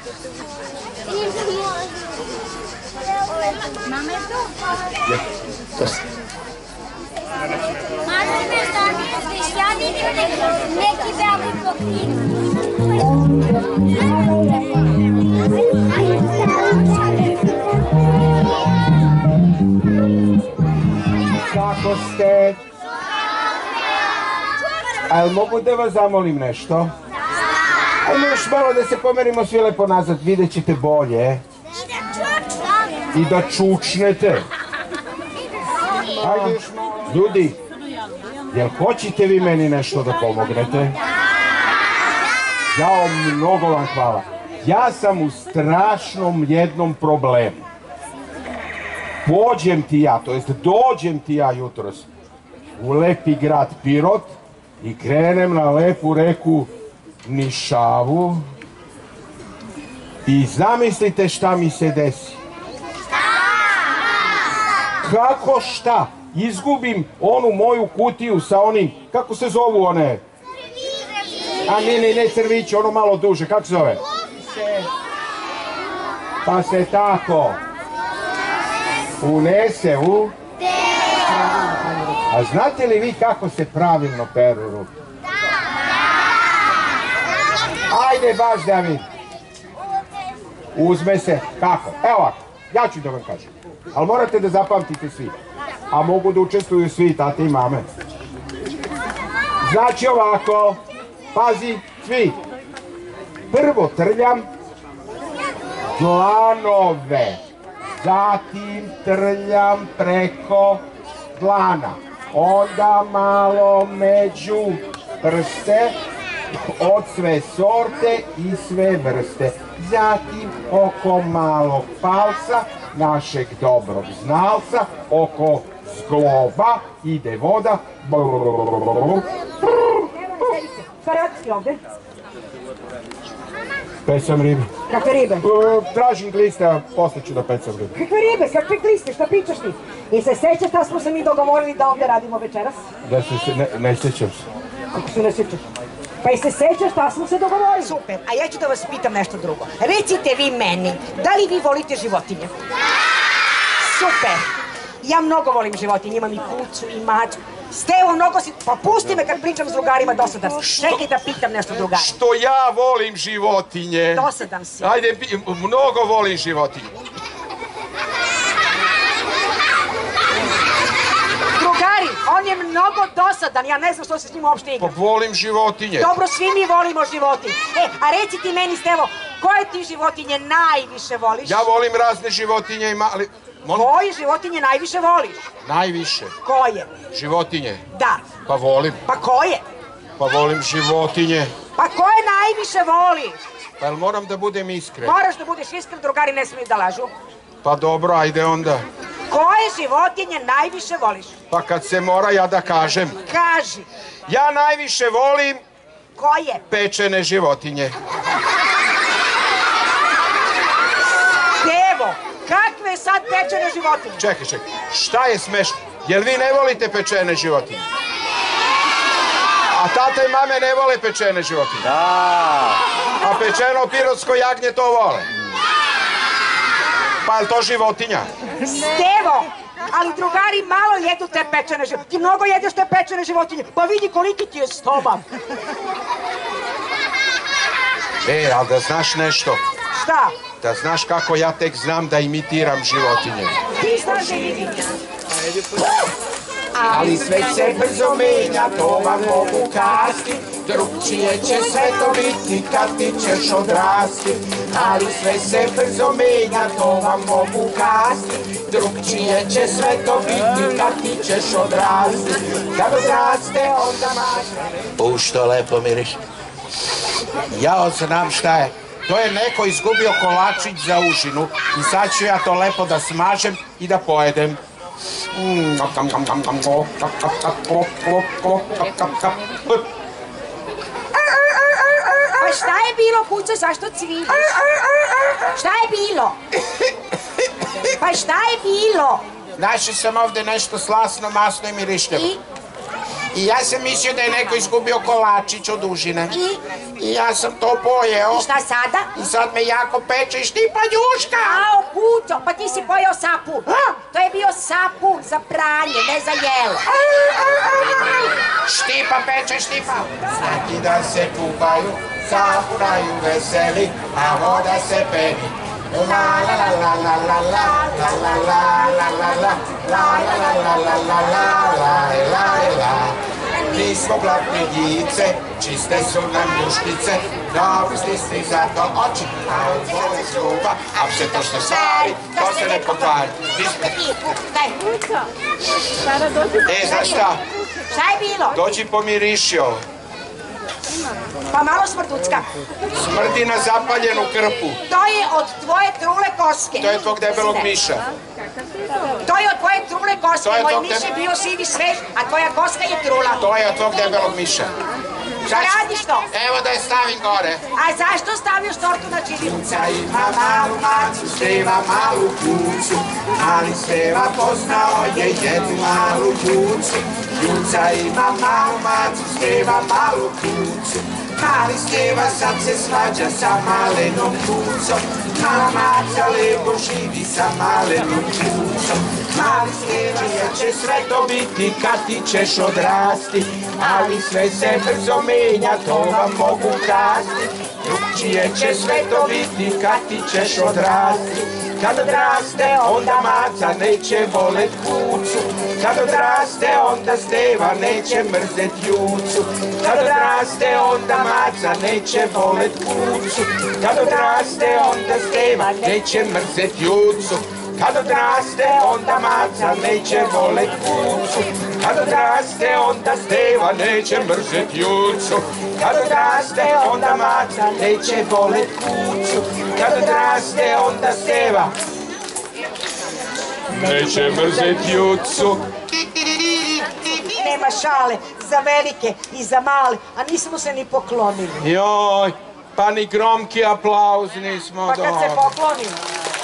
Mama je tu? Neki beli Kako ste? A jel mogu da vas zamolim nešto? Ajmo još malo da se pomerimo svi lepo nazad, vidjet ćete bolje. I da čučnete. Ajde još malo. Ljudi, jel hoćete vi meni nešto da pomognete? Jao, mnogo vam hvala. Ja sam u strašnom jednom problemu. Pođem ti ja, to jest dođem ti ja jutros u lepi grad Pirot i krenem na lepu reku Nišavu i zamislite šta mi se desi. Kako šta? Izgubim onu moju kutiju sa onim, kako se zovu one? A ne crvići, ono malo duže, kako se zove? Pa se tako unese u... A znate li vi kako se pravilno peru ruke? Ajde baš da mi... Uzme se, kako? Evo ovako, ja ću da vam kažem. Ali morate da zapamtite svi. A mogu da učestvuju svi, tate i mame. Znači ovako, pazi, svi. Prvo trljam dlanove. Zatim trljam preko dlana. Onda malo među prste od sve sorte i sve vrste. Zatim oko malog palca, našeg dobrog znalca, oko zgloba ide voda. Šta radiš ti ovde? Pecam ribe. Kakve ribe? Tražim gliste, a posle ću da pecam ribe. Kakve ribe? Kakve gliste? Šta pričaš ti? I se sećaš da smo se mi dogovorili da ovde radimo večeras? Da se, ne sjećam se. Kako se ne sećaš? Pa i se sećaš da smo se dogovorili? Super, a ja ću da vas pitam nešto drugo. Recite vi meni, da li vi volite životinje? Super! Ja mnogo volim životinje, imam i kucu i mačku. Stevo, mnogo si... Pa pusti me kad pričam s drugarima, dosadan si. Čekaj da pitam nešto drugari. Što ja volim životinje. Dosadan si. Ajde, mnogo volim životinje. Drugari, on je mnogo dosadan, ja ne znam što se s njim uopšte igra. Pa volim životinje. Dobro, svi mi volimo životinje. A reci ti meni, Stevo, koje ti životinje najviše voliš? Ja volim razne životinje i mali... Koje životinje najviše voliš? Najviše. Koje? Životinje. Da. Pa volim. Pa koje? Pa volim životinje. Pa koje najviše voliš? Pa jel moram da budem iskren? Moraš da budeš iskren, drugari ne smiju da lažu. Pa dobro, ajde onda. Koje životinje najviše voliš? Pa kad se mora ja da kažem. Kaži. Ja najviše volim... Koje? Pečene životinje. Stevo, kakve sad pečene životinje? Čekaj. Šta je smešno? Jel vi ne volite pečene životinje? A tata i mame ne vole pečene životinje? Da. A pečeno pirotsko jagnje to vole? Pa je to životinja? Stevo, ali drugari malo jedu te pečene životinje. Ti mnogo jedeš te pečene životinje. Pa vidi koliki ti je stomak. Ali da znaš nešto? Šta? Da znaš kako ja tek znam da imitiram životinje. Ti znaš da imitiram. Ali sve se brzo menja, to vam mogu kasti. Drugčije će sve to biti kad ti ćeš odrasti. Ali sve se brzo menja, to vam mogu kasti. Drugčije će sve to biti kad ti ćeš odrasti. Kad odraste onda maš. Što lepo miriš. Ja znam šta je. To je neko izgubio kolačić za užinu i sad ću ja to lepo da smažem i da pojedem. Pa šta je bilo, kućo, zašto cviliš? Šta je bilo? Pa šta je bilo? Našao sam ovde nešto slasno, masno i mirišljivo. I ja sam mislio da je neko izgubio kolačić od užine. I ja sam to pojeo. I šta sada? I sad me jako peče i štipa njuška. Ao, Puco, pa ti si pojeo sapun. To je bio sapun za pranje, ne za jelo. Štipa peče, štipa. Svaki dan se kupaju, sapunaju veseli, a voda se peni. La la la la la la la la la la la la la la la la la la la la. Nismo blatne djice, čiste su nam njuškice, dobro stisni zato oči, a u boli zluba, a sve to što stvari, to se ne pokvari. E, znaš šta? Šta je bilo? Dođi pomiriši ovo. Pa malo smrducka. Smrdi na zapaljenu krpu. To je od tvoje trule koske. To je tvog debelog miša. To je od tvoje trule koske. To je Moj tvog miš je bio sivi svež, a tvoja koska je trula. To je od tvog debelog miša. Šta radiš to? Evo da je stavim gore. A zašto stavljaš tortu na čiviju? Ljuca ima malu macu, Steva malu kucu, ali Steva poznao je jednu malu kucu. Ljuca ima malu macu, Steva malu kucu, ali Steva sad se svađa sa malenom kucom. Mala maca lepo živi sa malenom kucom. Mali Steva će sve to biti kad ti ćeš odrasti, ali sve se brzo menja, to vam mogu kasti. Drugčije će sve to biti kad ti ćeš odrasti. Kad odraste onda maca neće volet kucu, kad odraste onda Steva neće mrzet jucu. Kad odraste onda maca neće volet kucu, kad odraste onda Steva neće mrzet jucu. Kad odraste onda maca neće volet kucu, kad odraste onda Steva neće mrzet jucu. Kad odraste onda maca neće volet kucu, kad odraste onda Steva neće mrzet jucu. Nema šale, za velike i za male, a nismo se ni poklonili. Joj, pa ni gromki aplauz nismo Pa kad se dobili. poklonimo.